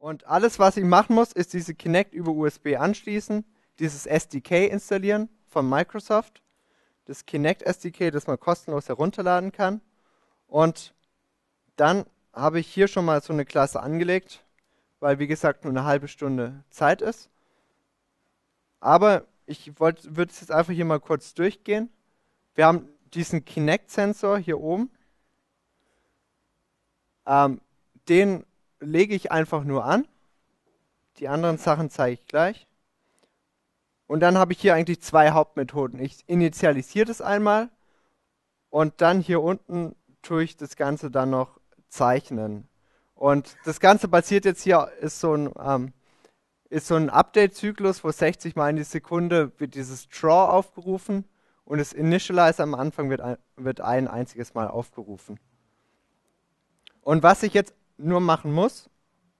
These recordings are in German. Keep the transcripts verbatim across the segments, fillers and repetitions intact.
Und alles, was ich machen muss, ist diese Kinect über U S B anschließen, dieses S D K installieren von Microsoft, das Kinect S D K, das man kostenlos herunterladen kann. Und dann habe ich hier schon mal so eine Klasse angelegt, weil wie gesagt nur eine halbe Stunde Zeit ist. Aber ich würde es jetzt einfach hier mal kurz durchgehen. Wir haben diesen Kinect-Sensor hier oben. Ähm, den lege ich einfach nur an. Die anderen Sachen zeige ich gleich. Und dann habe ich hier eigentlich zwei Hauptmethoden. Ich initialisiere das einmal und dann hier unten tue ich das Ganze dann noch zeichnen. Und das Ganze basiert jetzt hier, ist so ein, ähm, ist so ein Update-Zyklus, wo sechzig Mal in die Sekunde wird dieses Draw aufgerufen und das Initialize am Anfang wird ein, wird ein einziges Mal aufgerufen. Und was ich jetzt nur machen muss,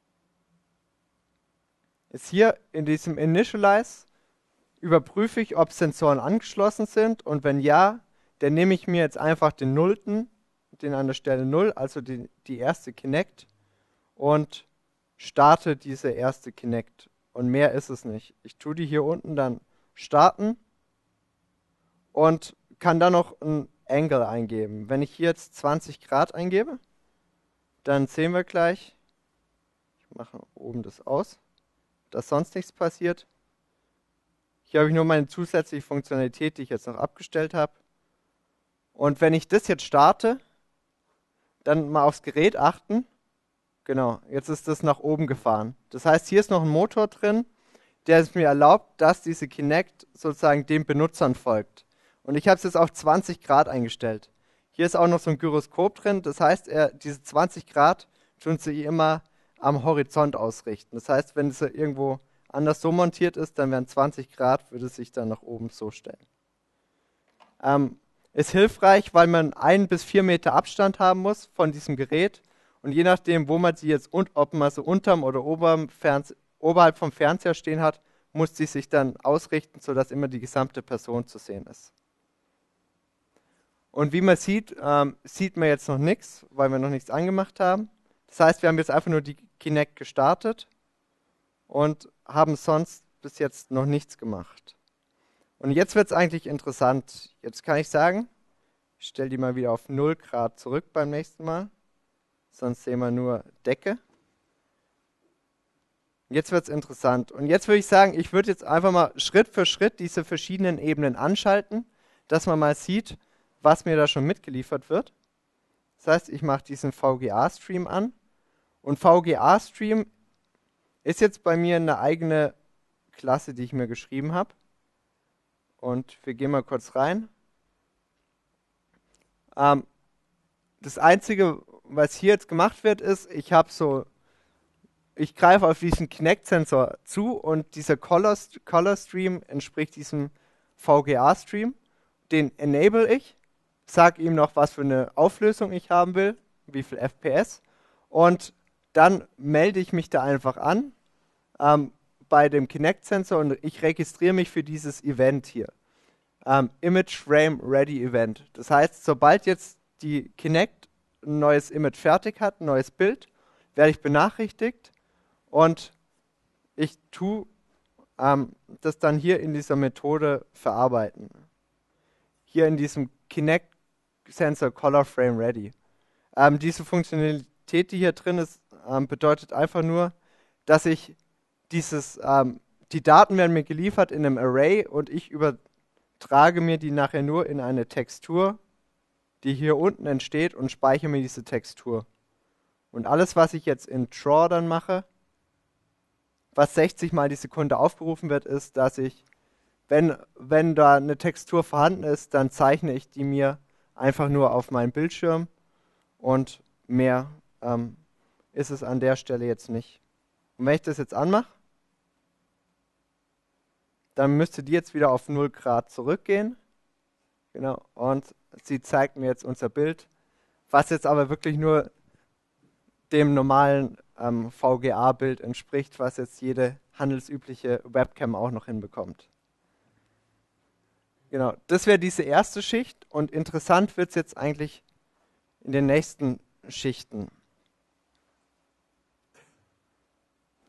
ist hier in diesem Initialize überprüfe ich, ob Sensoren angeschlossen sind und wenn ja, dann nehme ich mir jetzt einfach den Nullten, den an der Stelle null, also die, die erste Kinect und starte diese erste Kinect. Und mehr ist es nicht. Ich tue die hier unten dann starten und kann dann noch ein Angle eingeben. Wenn ich hier jetzt zwanzig Grad eingebe, dann sehen wir gleich, ich mache oben das aus, dass sonst nichts passiert. Hier habe ich nur meine zusätzliche Funktionalität, die ich jetzt noch abgestellt habe. Und wenn ich das jetzt starte, dann mal aufs Gerät achten. Genau, jetzt ist das nach oben gefahren. Das heißt, hier ist noch ein Motor drin, der es mir erlaubt, dass diese Kinect sozusagen den Benutzern folgt. Und ich habe es jetzt auf zwanzig Grad eingestellt. Hier ist auch noch so ein Gyroskop drin, das heißt, er, diese zwanzig Grad tun sich immer am Horizont ausrichten. Das heißt, wenn es irgendwo anders so montiert ist, dann wären zwanzig Grad, würde es sich dann nach oben so stellen. Ähm, ist hilfreich, weil man ein bis vier Meter Abstand haben muss von diesem Gerät und je nachdem, wo man sie jetzt, und, ob man sie unterm oder oberm Fernse- oberhalb vom Fernseher stehen hat, muss sie sich dann ausrichten, sodass immer die gesamte Person zu sehen ist. Und wie man sieht, ähm, sieht man jetzt noch nichts, weil wir noch nichts angemacht haben. Das heißt, wir haben jetzt einfach nur die Kinect gestartet und haben sonst bis jetzt noch nichts gemacht. Und jetzt wird es eigentlich interessant. Jetzt kann ich sagen, ich stelle die mal wieder auf null Grad zurück beim nächsten Mal. Sonst sehen wir nur Decke. Jetzt wird es interessant. Und jetzt würde ich sagen, ich würde jetzt einfach mal Schritt für Schritt diese verschiedenen Ebenen anschalten, dass man mal sieht, was mir da schon mitgeliefert wird. Das heißt, ich mache diesen V G A-Stream an. Und V G A-Stream ist jetzt bei mir eine eigene Klasse, die ich mir geschrieben habe. Und wir gehen mal kurz rein. Ähm, das Einzige, was hier jetzt gemacht wird, ist, ich habe so, ich greife auf diesen Kinect-Sensor zu und dieser Color, Color Stream entspricht diesem V G A-Stream. Den enable ich, sage ihm noch, was für eine Auflösung ich haben will, wie viel F P S und dann melde ich mich da einfach an ähm, bei dem Kinect-Sensor und ich registriere mich für dieses Event hier. Ähm, Image Frame Ready Event. Das heißt, sobald jetzt die Kinect ein neues Image fertig hat, ein neues Bild, werde ich benachrichtigt und ich tue ähm, das dann hier in dieser Methode verarbeiten. Hier in diesem Kinect Sensor Color Frame Ready. Ähm, diese Funktionalität, die hier drin ist, ähm, bedeutet einfach nur, dass ich dieses, ähm, die Daten werden mir geliefert in einem Array und ich übertrage mir die nachher nur in eine Textur, die hier unten entsteht und speichere mir diese Textur. Und alles, was ich jetzt in Draw dann mache, was sechzig Mal die Sekunde aufgerufen wird, ist, dass ich, wenn, wenn da eine Textur vorhanden ist, dann zeichne ich die mir einfach nur auf meinen Bildschirm und mehr ähm, ist es an der Stelle jetzt nicht. Und wenn ich das jetzt anmache, dann müsste die jetzt wieder auf null Grad zurückgehen. Genau, und sie zeigt mir jetzt unser Bild, was jetzt aber wirklich nur dem normalen ähm, V G A-Bild entspricht, was jetzt jede handelsübliche Webcam auch noch hinbekommt. Genau, das wäre diese erste Schicht und interessant wird es jetzt eigentlich in den nächsten Schichten.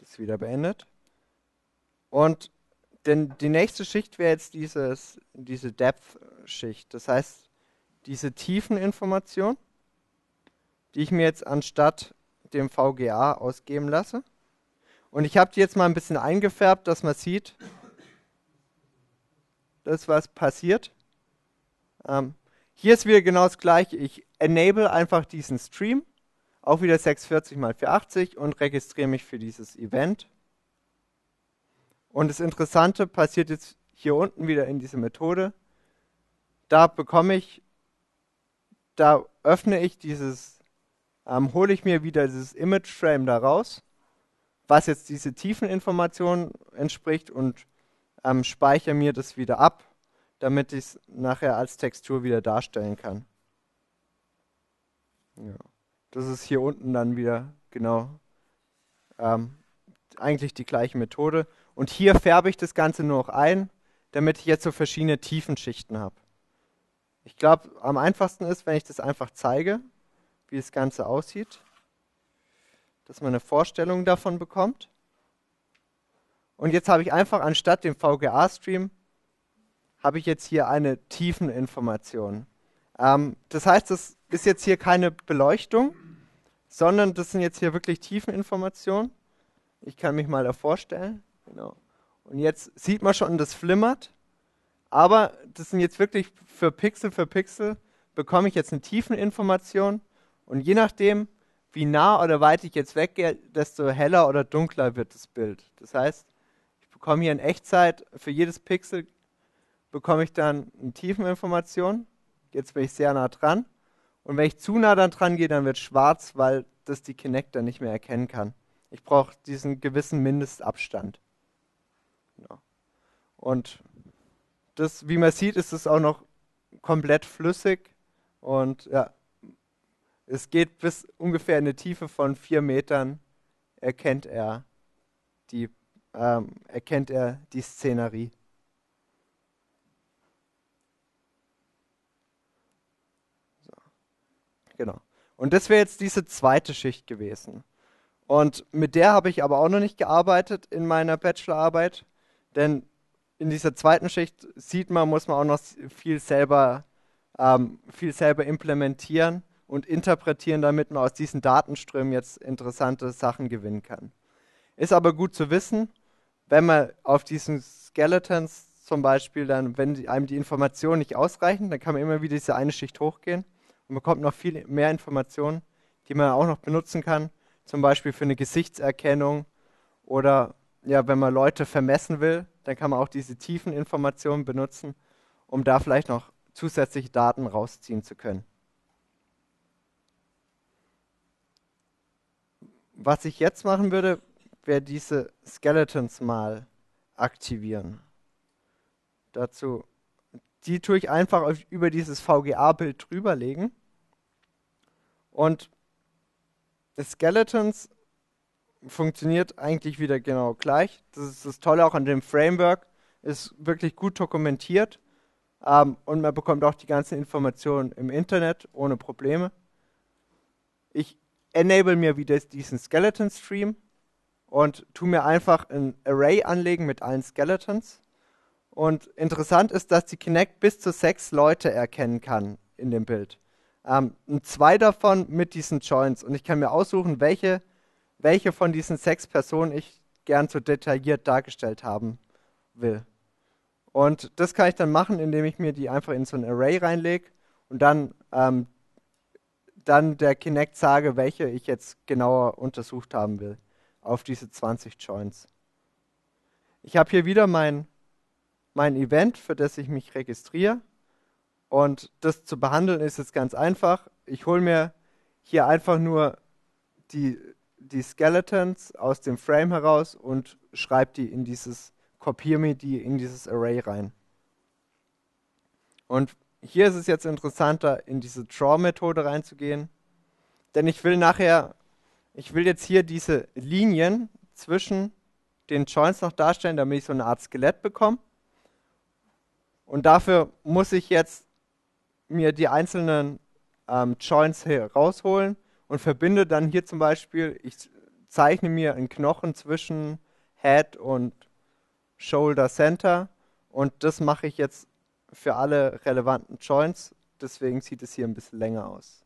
ist wieder beendet. Und denn die nächste Schicht wäre jetzt dieses, diese Depth-Schicht. Das heißt, diese Tiefeninformation, die ich mir jetzt anstatt dem V G A ausgeben lasse. Und ich habe die jetzt mal ein bisschen eingefärbt, dass man sieht, dass was passiert. Ähm, hier ist wieder genau das gleiche. Ich enable einfach diesen Stream, auch wieder sechshundertvierzig mal vierhundertachtzig und registriere mich für dieses Event. Und das Interessante passiert jetzt hier unten wieder in diese Methode. Da bekomme ich, da öffne ich dieses, ähm, hole ich mir wieder dieses Image Frame da raus, was jetzt diese Tiefeninformation entspricht und ähm, speichere mir das wieder ab, damit ich es nachher als Textur wieder darstellen kann. Ja. Das ist hier unten dann wieder genau ähm, eigentlich die gleiche Methode. Und hier färbe ich das Ganze nur noch ein, damit ich jetzt so verschiedene Tiefenschichten habe. Ich glaube, am einfachsten ist, wenn ich das einfach zeige, wie das Ganze aussieht, dass man eine Vorstellung davon bekommt. Und jetzt habe ich einfach anstatt dem V G A-Stream, habe ich jetzt hier eine Tiefeninformation. Ähm, das heißt, das ist jetzt hier keine Beleuchtung, sondern das sind jetzt hier wirklich Tiefeninformationen. Ich kann mich mal da vorstellen. Genau. Und jetzt sieht man schon, das flimmert. Aber das sind jetzt wirklich für Pixel für Pixel, bekomme ich jetzt eine Tiefeninformation. Und je nachdem, wie nah oder weit ich jetzt weggehe, desto heller oder dunkler wird das Bild. Das heißt, ich bekomme hier in Echtzeit, für jedes Pixel bekomme ich dann eine Tiefeninformation. Jetzt bin ich sehr nah dran. Und wenn ich zu nah dann dran gehe, dann wird es schwarz, weil das die Kinect dann nicht mehr erkennen kann. Ich brauche diesen gewissen Mindestabstand. Genau. Und das, wie man sieht, ist es auch noch komplett flüssig. Und ja, es geht bis ungefähr eine Tiefe von vier Metern, erkennt er die, ähm, erkennt er die Szenerie. So. Genau. Und das wäre jetzt diese zweite Schicht gewesen. Und mit der habe ich aber auch noch nicht gearbeitet in meiner Bachelorarbeit, denn in dieser zweiten Schicht sieht man, muss man auch noch viel selber, ähm, viel selber implementieren und interpretieren, damit man aus diesen Datenströmen jetzt interessante Sachen gewinnen kann. Ist aber gut zu wissen, wenn man auf diesen Skeletons zum Beispiel dann, wenn die, einem die Informationen nicht ausreichen, dann kann man immer wieder diese eine Schicht hochgehen und bekommt noch viel mehr Informationen, die man auch noch benutzen kann, zum Beispiel für eine Gesichtserkennung oder ja, wenn man Leute vermessen will, dann kann man auch diese tiefen Informationen benutzen, um da vielleicht noch zusätzliche Daten rausziehen zu können. Was ich jetzt machen würde, wäre diese Skeletons mal aktivieren. Dazu, die tue ich einfach auf, über dieses V G A-Bild drüberlegen. Und Skeletons funktioniert eigentlich wieder genau gleich. Das ist das Tolle auch an dem Framework, ist wirklich gut dokumentiert ähm, und man bekommt auch die ganzen Informationen im Internet ohne Probleme. Ich enable mir wieder diesen Skeleton Stream und tu mir einfach ein Array anlegen mit allen Skeletons. Und interessant ist, dass die Kinect bis zu sechs Leute erkennen kann in dem Bild. Ähm, und zwei davon mit diesen Joints. Und ich kann mir aussuchen, welche, welche von diesen sechs Personen ich gern so detailliert dargestellt haben will. Und das kann ich dann machen, indem ich mir die einfach in so ein Array reinlege und dann, ähm, dann der Kinect sage, welche ich jetzt genauer untersucht haben will auf diese zwanzig Joints. Ich habe hier wieder mein, mein Event, für das ich mich registriere. Und das zu behandeln ist jetzt ganz einfach. Ich hole mir hier einfach nur die, die Skeletons aus dem Frame heraus und schreibe die in dieses, kopiere mir die in dieses Array rein. Und hier ist es jetzt interessanter, in diese Draw-Methode reinzugehen. Denn ich will nachher, ich will jetzt hier diese Linien zwischen den Joints noch darstellen, damit ich so eine Art Skelett bekomme. Und dafür muss ich jetzt mir die einzelnen ähm, Joints hier rausholen und verbinde dann hier zum Beispiel, ich zeichne mir einen Knochen zwischen Head und Shoulder Center und das mache ich jetzt für alle relevanten Joints, deswegen sieht es hier ein bisschen länger aus.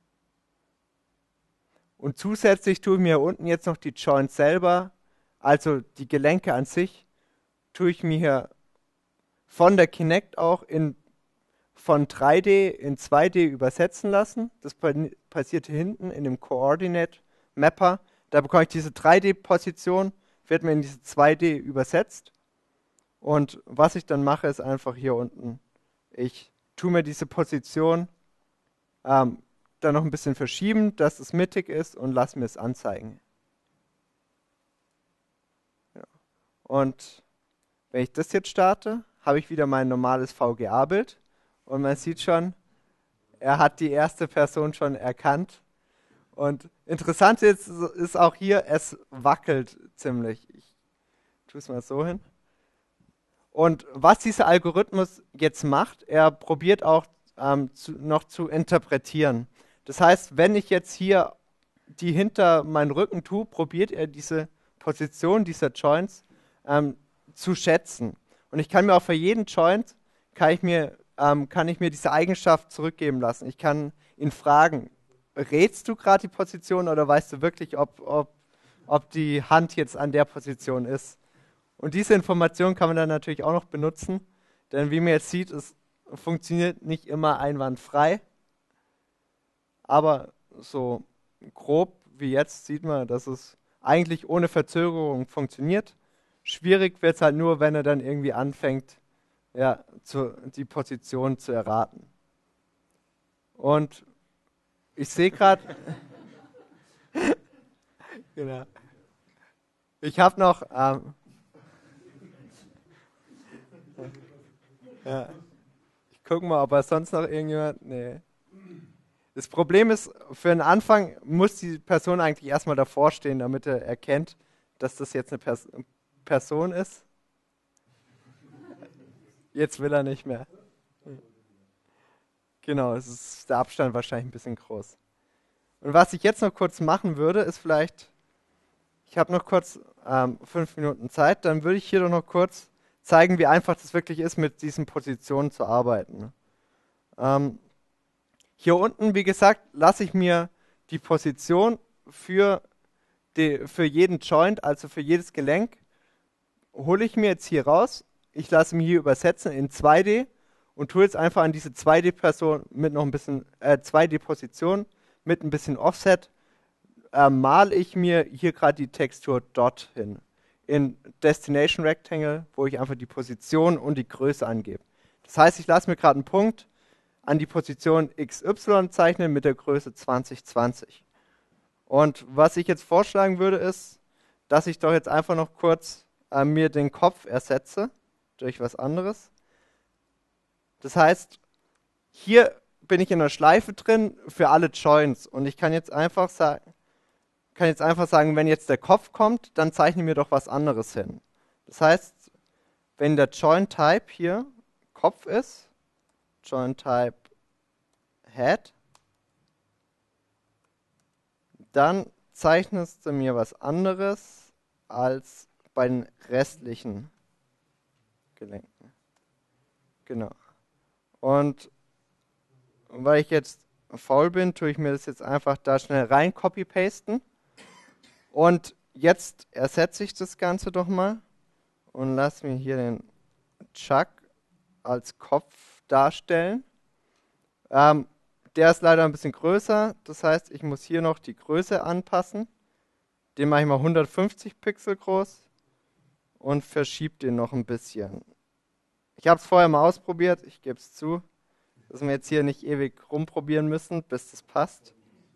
Und zusätzlich tue ich mir hier unten jetzt noch die Joints selber, also die Gelenke an sich, tue ich mir hier von der Kinect auch in, von drei D in zwei D übersetzen lassen. Das passiert hier hinten in dem Coordinate Mapper. Da bekomme ich diese drei D-Position, wird mir in diese zwei D übersetzt. Und was ich dann mache, ist einfach hier unten, ich tue mir diese Position ähm, dann noch ein bisschen verschieben, dass es mittig ist und lasse mir es anzeigen. Ja. Und wenn ich das jetzt starte, habe ich wieder mein normales V G A-Bild und man sieht schon, er hat die erste Person schon erkannt. Und interessant ist, ist auch hier, es wackelt ziemlich. Ich tue es mal so hin. Und was dieser Algorithmus jetzt macht, er probiert auch ähm, zu, noch zu interpretieren. Das heißt, wenn ich jetzt hier die hinter meinen Rücken tue, probiert er diese Position dieser Joints ähm, zu schätzen. Und ich kann mir auch für jeden Joint, kann ich mir, ähm, kann ich mir diese Eigenschaft zurückgeben lassen. Ich kann ihn fragen, rätst du gerade die Position oder weißt du wirklich, ob, ob, ob die Hand jetzt an der Position ist? Und diese Information kann man dann natürlich auch noch benutzen, denn wie man jetzt sieht, es funktioniert nicht immer einwandfrei, aber so grob wie jetzt sieht man, dass es eigentlich ohne Verzögerung funktioniert. Schwierig wird es halt nur, wenn er dann irgendwie anfängt, ja, zu, die Position zu erraten. Und ich sehe gerade, genau. Ich habe noch, ähm, ja, ich gucke mal, ob er sonst noch irgendjemand, nee. Das Problem ist, für den Anfang muss die Person eigentlich erstmal davor stehen, damit er erkennt, dass das jetzt eine Pers Person ist. Jetzt will er nicht mehr. Genau, es ist der Abstand wahrscheinlich ein bisschen groß. Und was ich jetzt noch kurz machen würde, ist vielleicht, ich habe noch kurz ähm, fünf Minuten Zeit, dann würde ich hier doch noch kurz zeigen, wie einfach das wirklich ist, mit diesen Positionen zu arbeiten. Ähm, hier unten, wie gesagt, lasse ich mir die Position für, die, für jeden Joint, also für jedes Gelenk, hole ich mir jetzt hier raus. Ich lasse mich hier übersetzen in zwei D und tue jetzt einfach an diese zwei D-Person mit noch ein bisschen, äh, zwei D-Position mit ein bisschen Offset, äh, male ich mir hier gerade die Textur Dot hin. In Destination Rectangle, wo ich einfach die Position und die Größe angebe. Das heißt, ich lasse mir gerade einen Punkt an die Position X Y zeichnen mit der Größe zwanzig zwanzig. Und was ich jetzt vorschlagen würde, ist, dass ich doch jetzt einfach noch kurz äh, mir den Kopf ersetze durch was anderes. Das heißt, hier bin ich in der Schleife drin für alle Joints und ich kann jetzt einfach sagen, kann jetzt einfach sagen, wenn jetzt der Kopf kommt, dann zeichne mir doch was anderes hin. Das heißt, wenn der Joint Type hier Kopf ist, Joint Type Head, dann zeichnest du mir was anderes als bei den restlichen Gelenken. Genau. Und weil ich jetzt faul bin, tue ich mir das jetzt einfach da schnell rein copy-pasten. Und jetzt ersetze ich das Ganze doch mal und lasse mir hier den Chuck als Kopf darstellen. Ähm, der ist leider ein bisschen größer, das heißt, ich muss hier noch die Größe anpassen. Den mache ich mal hundertfünfzig Pixel groß und verschiebe den noch ein bisschen. Ich habe es vorher mal ausprobiert, ich gebe es zu, dass wir jetzt hier nicht ewig rumprobieren müssen, bis das passt.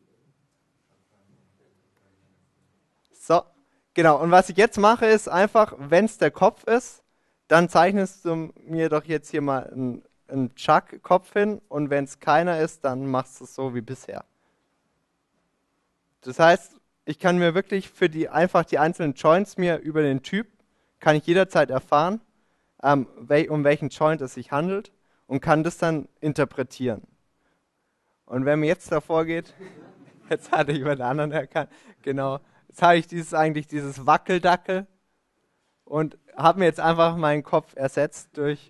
So, genau. Und was ich jetzt mache, ist einfach, wenn es der Kopf ist, dann zeichnest du mir doch jetzt hier mal einen, einen Chuck-Kopf hin und wenn es keiner ist, dann machst du es so wie bisher. Das heißt, ich kann mir wirklich für die einfach die einzelnen Joints mir über den Typ, kann ich jederzeit erfahren, ähm, wel, um welchen Joint es sich handelt und kann das dann interpretieren. Und wenn mir jetzt davor geht, jetzt hatte ich über den anderen erkannt, genau, jetzt habe ich dieses eigentlich dieses Wackeldackel und habe mir jetzt einfach meinen Kopf ersetzt durch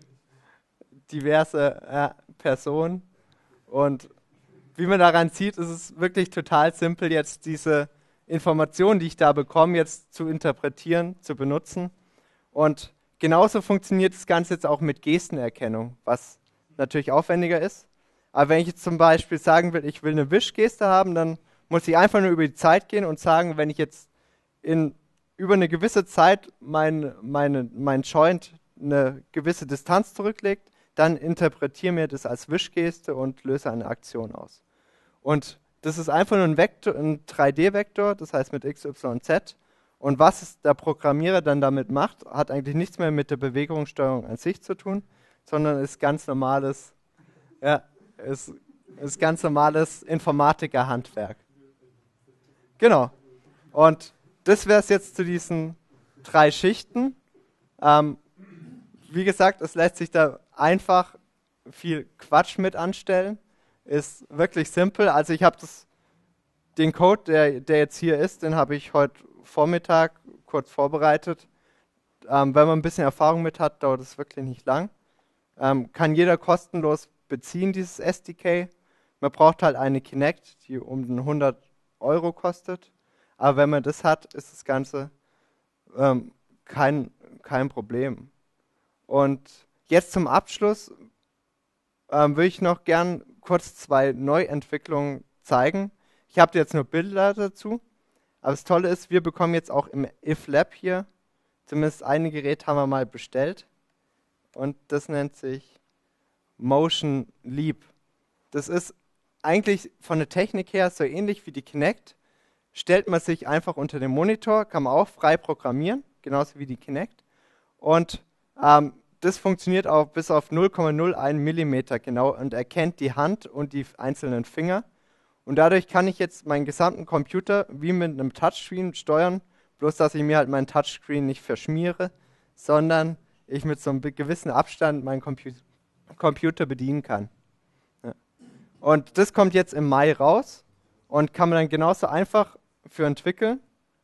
diverse äh, Personen. Und wie man daran sieht, ist es wirklich total simpel, jetzt diese Informationen, die ich da bekomme, jetzt zu interpretieren, zu benutzen. Und genauso funktioniert das Ganze jetzt auch mit Gestenerkennung, was natürlich aufwendiger ist. Aber wenn ich jetzt zum Beispiel sagen will, ich will eine Wischgeste haben, dann muss ich einfach nur über die Zeit gehen und sagen, wenn ich jetzt in über eine gewisse Zeit mein, meine, mein Joint eine gewisse Distanz zurücklegt, dann interpretiere mir das als Wischgeste und löse eine Aktion aus. Und das ist einfach nur ein Vektor, ein drei D-Vektor, das heißt mit X, Y, Z. Und was der Programmierer dann damit macht, hat eigentlich nichts mehr mit der Bewegungssteuerung an sich zu tun, sondern ist ganz normales, ja, ist, ist ganz normales Informatiker-Handwerk. Genau. Und das wäre es jetzt zu diesen drei Schichten. Ähm, wie gesagt, es lässt sich da einfach viel Quatsch mit anstellen. Ist wirklich simpel. Also ich habe das, den Code, der, der jetzt hier ist, den habe ich heute Vormittag kurz vorbereitet. Ähm, wenn man ein bisschen Erfahrung mit hat, dauert es wirklich nicht lang. Ähm, kann jeder kostenlos beziehen, dieses S D K. Man braucht halt eine Kinect, die um den hundert Euro kostet. Aber wenn man das hat, ist das Ganze ähm, kein, kein Problem. Und jetzt zum Abschluss ähm, würde ich noch gern kurz zwei Neuentwicklungen zeigen. Ich habe jetzt nur Bilder dazu, aber das Tolle ist, wir bekommen jetzt auch im I F Lab hier, zumindest ein Gerät haben wir mal bestellt und das nennt sich Motion Leap. Das ist eigentlich von der Technik her so ähnlich wie die Kinect. Stellt man sich einfach unter den Monitor, kann man auch frei programmieren, genauso wie die Kinect. Und ähm, das funktioniert auch bis auf null Komma null eins Millimeter genau und erkennt die Hand und die einzelnen Finger. Und dadurch kann ich jetzt meinen gesamten Computer wie mit einem Touchscreen steuern, bloß dass ich mir halt meinen Touchscreen nicht verschmiere, sondern ich mit so einem gewissen Abstand meinen Compu Computer bedienen kann. Ja. Und das kommt jetzt im Mai raus und kann man dann genauso einfach für entwickeln.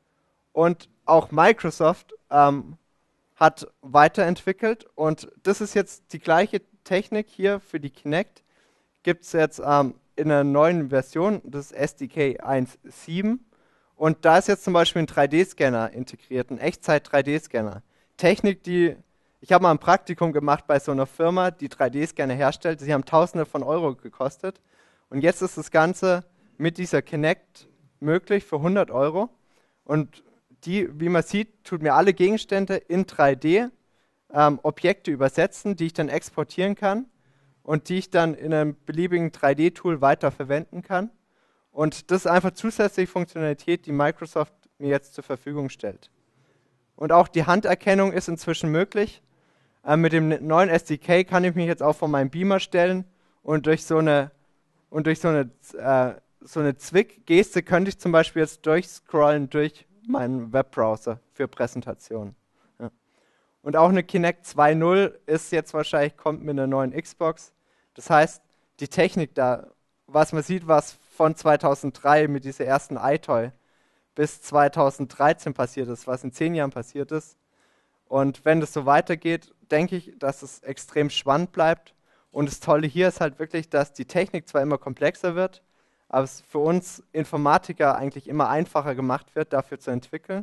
Und auch Microsoft ähm, hat weiterentwickelt und das ist jetzt die gleiche Technik hier für die Kinect. Gibt es jetzt ähm, in einer neuen Version, das ist S D K eins Punkt sieben. Und da ist jetzt zum Beispiel ein drei D-Scanner integriert, ein Echtzeit-drei D-Scanner. Technik, die, ich habe mal ein Praktikum gemacht bei so einer Firma, die drei D-Scanner herstellt. Sie haben Tausende von Euro gekostet. Und jetzt ist das Ganze mit dieser Kinect möglich für hundert Euro. Und die, wie man sieht, tut mir alle Gegenstände in drei D ähm, Objekte übersetzen, die ich dann exportieren kann und die ich dann in einem beliebigen drei D-Tool weiter verwenden kann. Und das ist einfach zusätzliche Funktionalität, die Microsoft mir jetzt zur Verfügung stellt. Und auch die Handerkennung ist inzwischen möglich. Ähm, mit dem neuen S D K kann ich mich jetzt auch von meinem Beamer stellen und durch so eine, und durch so eine, äh, so eine Zwick-Geste könnte ich zum Beispiel jetzt durchscrollen durch meinen Webbrowser für Präsentationen. Ja. Und auch eine Kinect zwei Punkt null ist jetzt wahrscheinlich, kommt mit einer neuen Xbox. Das heißt, die Technik da, was man sieht, was von zweitausenddrei mit dieser ersten iToy bis zweitausenddreizehn passiert ist, was in zehn Jahren passiert ist. Und wenn das so weitergeht, denke ich, dass es extrem spannend bleibt. Und das Tolle hier ist halt wirklich, dass die Technik zwar immer komplexer wird, aber es für uns Informatiker eigentlich immer einfacher gemacht wird, dafür zu entwickeln.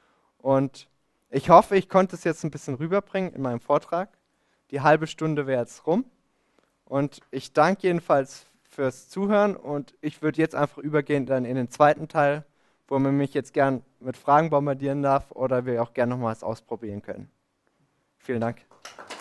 Und ich hoffe, ich konnte es jetzt ein bisschen rüberbringen in meinem Vortrag. Die halbe Stunde wäre jetzt rum. Und ich danke jedenfalls fürs Zuhören und ich würde jetzt einfach übergehen dann in den zweiten Teil, wo man mich jetzt gern mit Fragen bombardieren darf oder wir auch gerne noch mal was ausprobieren können. Vielen Dank.